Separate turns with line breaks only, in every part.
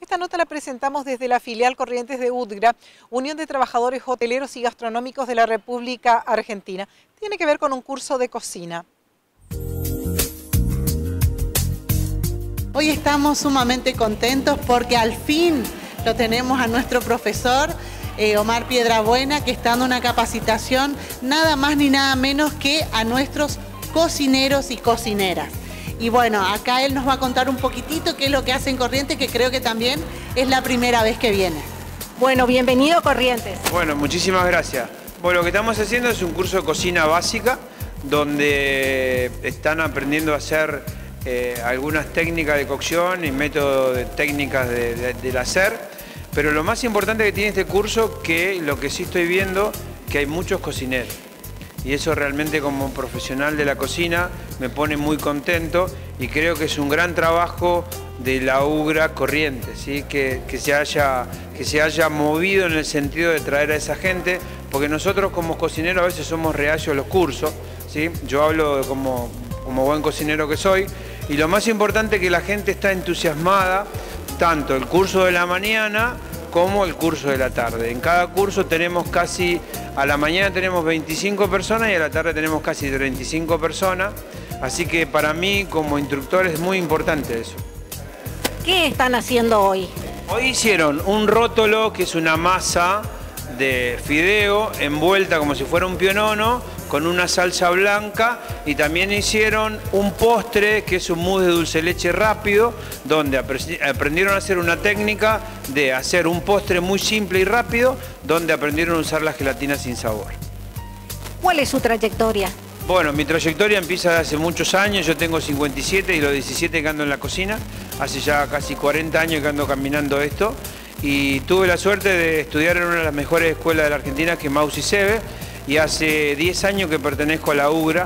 Esta nota la presentamos desde la filial Corrientes de UTGRA, Unión de Trabajadores Hoteleros y Gastronómicos de la República Argentina. Tiene que ver con un curso de cocina.
Hoy estamos sumamente contentos porque al fin lo tenemos a nuestro profesor Omar Piedrabuena, que está dando una capacitación nada más ni nada menos que a nuestros cocineros y cocineras. Y bueno, acá él nos va a contar un poquitito qué es lo que hace en Corrientes, que creo que también es la primera vez que viene.
Bueno, bienvenido a Corrientes.
Bueno, muchísimas gracias. Bueno, lo que estamos haciendo es un curso de cocina básica, donde están aprendiendo a hacer algunas técnicas de cocción y métodos de técnicas del hacer. Pero lo más importante que tiene este curso, que lo que sí estoy viendo, que hay muchos cocineros. Y eso realmente, como profesional de la cocina, me pone muy contento y creo que es un gran trabajo de la UTGRA Corrientes, ¿sí? que se haya movido en el sentido de traer a esa gente, porque nosotros como cocineros a veces somos reacios a los cursos, ¿sí? Yo hablo como buen cocinero que soy, y lo más importante es que la gente está entusiasmada, tanto el curso de la mañana como el curso de la tarde. En cada curso tenemos a la mañana tenemos 25 personas y a la tarde tenemos casi 35 personas, así que para mí como instructor es muy importante eso.
¿Qué están haciendo hoy?
Hoy hicieron un rótolo, que es una masa de fideo envuelta como si fuera un pionono, con una salsa blanca, y también hicieron un postre que es un mousse de dulce de leche rápido, donde aprendieron a hacer una técnica de hacer un postre muy simple y rápido, donde aprendieron a usar la gelatina sin sabor.
¿Cuál es su trayectoria?
Bueno, mi trayectoria empieza hace muchos años. Yo tengo 57 y los 17 que ando en la cocina, hace ya casi 40 años que ando caminando esto, y tuve la suerte de estudiar en una de las mejores escuelas de la Argentina, que es Mausi Sebe, y hace 10 años que pertenezco a la UTGRA.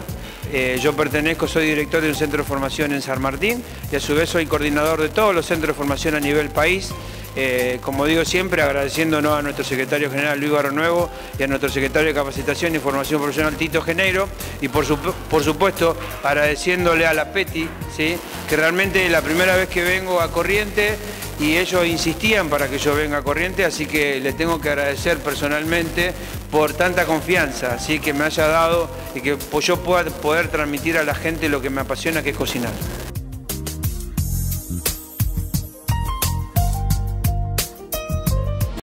Soy director de un centro de formación en San Martín y a su vez soy coordinador de todos los centros de formación a nivel país. Como digo siempre, agradeciéndonos a nuestro secretario general Luis Barronuevo y a nuestro secretario de Capacitación y Formación Profesional Tito Geneiro, y por supuesto agradeciéndole a la PETI, ¿sí? Que realmente es la primera vez que vengo a Corrientes y ellos insistían para que yo venga a Corrientes, así que le tengo que agradecer personalmente por tanta confianza, así que me haya dado y que yo pueda poder transmitir a la gente lo que me apasiona, que es cocinar.